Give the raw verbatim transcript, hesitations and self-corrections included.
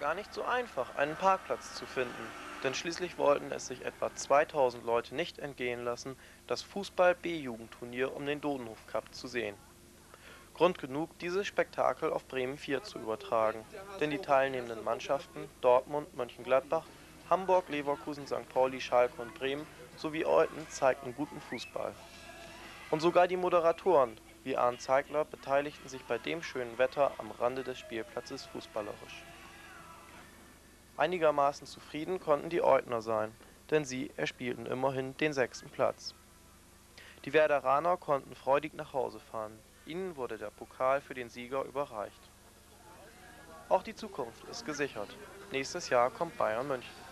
gar nicht so einfach, einen Parkplatz zu finden, denn schließlich wollten es sich etwa zweitausend Leute nicht entgehen lassen, das Fußball-B-Jugendturnier um den Dodenhof Cup zu sehen. Grund genug, dieses Spektakel auf Bremen vier zu übertragen, denn die teilnehmenden Mannschaften Dortmund, Mönchengladbach, Hamburg, Leverkusen, Sankt Pauli, Schalke und Bremen sowie Eupen zeigten guten Fußball. Und sogar die Moderatoren, wie Arndt Zeigler, beteiligten sich bei dem schönen Wetter am Rande des Spielplatzes fußballerisch. Einigermaßen zufrieden konnten die Eutner sein, denn sie erspielten immerhin den sechsten Platz. Die Werderaner konnten freudig nach Hause fahren, ihnen wurde der Pokal für den Sieger überreicht. Auch die Zukunft ist gesichert. Nächstes Jahr kommt Bayern München.